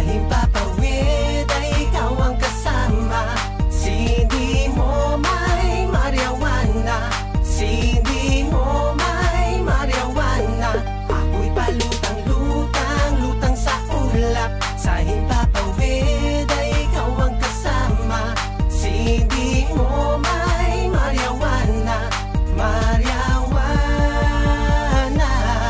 himpapawid ay ikaw ang kasama. Hindi mo may mariawana, hindi mo may mariawana. Ako'y palutang-lutang, lutang sa ulap. Sa himpapawid ay ikaw ang kasama. Hindi mo may mariawana, mariawana.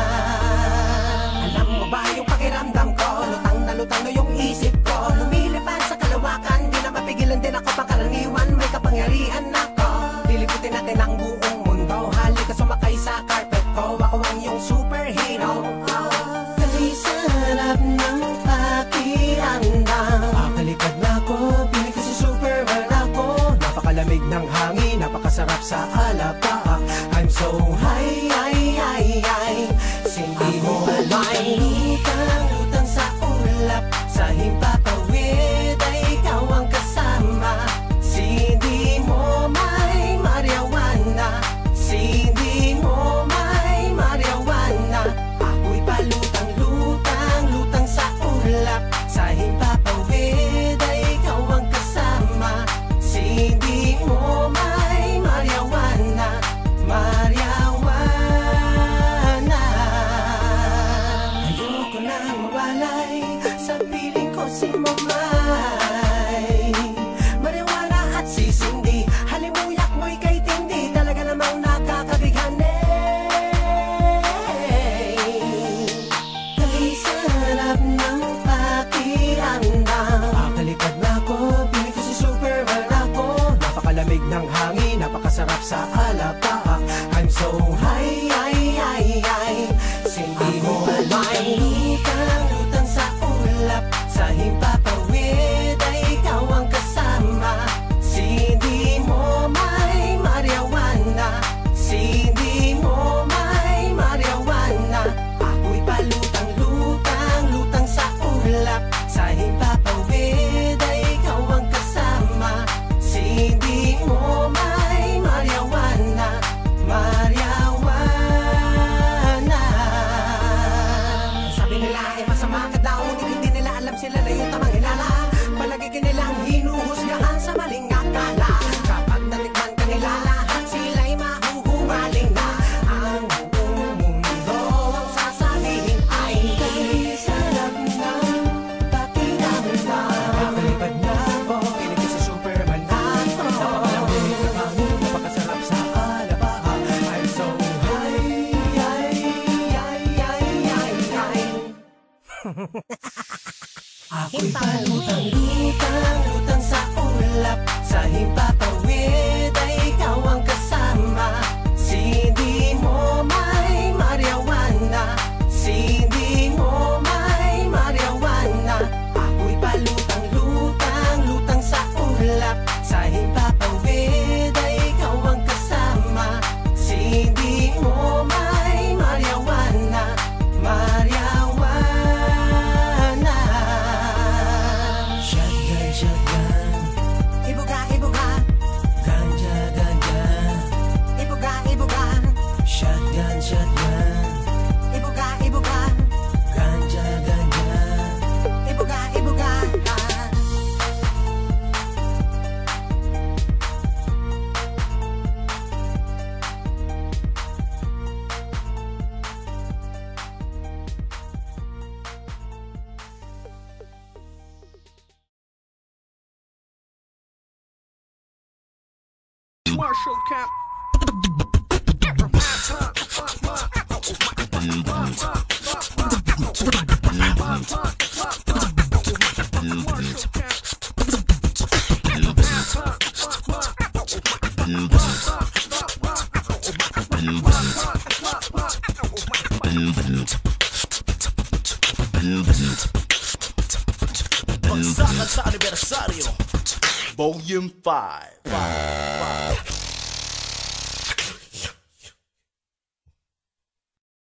Alam mo ba yung pakiramdam ko? Lutang na yung isip ko. Lumilipad sa kalawakan, di na mapigilan din ako pangkaraniwan. May kapangyarihan ako, liliputin natin ang buong mundo. Halika sumakay sa carpet ko, ako ang iyong superhero. Kay sarap ng pakiramdam, pakalipad na ako, piling ko si Superman ako. Napakalamig ng hangin, napakasarap sa alapaak. I'm so high, hindi mo alay. Lutang sa ulap, sa himpapawid ay ikaw ang kasama. Hindi mo may mariawana, hindi mo may mariawana. Ako'y palutang-lutang, lutang sa ulap. Sa himpapawid ay ikaw ang kasama. Hindi mo may mariawana, mariawana. Ayoko nang mawalay sa piling ko si Mamay. Mariawana at si Cindy, halimuyak mo'y kay tindi. Talaga namang nakakabighani. Kay sarap ng pakiramdam, pakalipad na ako, piling ko si Superman ako. Napakalamig ng hangin, napakasarap sa alapaak. I'm so high, hindi mo alay. Lutang sa ulap, sa himpapawid ay ikaw ang kasama. Hindi mo may mariawana, hindi mo may mariawana. Ako'y palutang-lutang, lutang sa ulap. Sa himpapawid ay ikaw ang kasama. Hindi mo may mariawana, mariawana. Sabi nila ay masama ka daw, hindi nila alam sila na yung tamang hilala. Palagi ka nilang hinuhusgahan sa maling akala. Kapag natikman ka nila lahat, sila'y mahuhumaling na. Ang buong mundo ang sasabihin ay kay sarap ng pakiramdam. Nakalipad na ako, piling ko si Superman ako. Napakalamig ng hangin, napakasarap sa alapaak. I'm so high, ako'y palutang-lutang, lutang sa ulap. Sa himpapawid ay ikaw ang kasama. Hindi mo may mariawana, hindi mo may mariawana. Ako'y palutang-lutang, lutang sa ulap. Sa himpapawid ay ikaw ang kasama. Hindi mo may mariawana, mariawana. Shotgun, shotgun, ibuga, ibuga. Ganja, ganja, ibuga, ibuga. Shotgun, shotgun, ibuga, ibuga. Ganja, ganja, ibuga, ibuga. Marshall Camp. Bagsakan sa anibersaryo, Volume 5.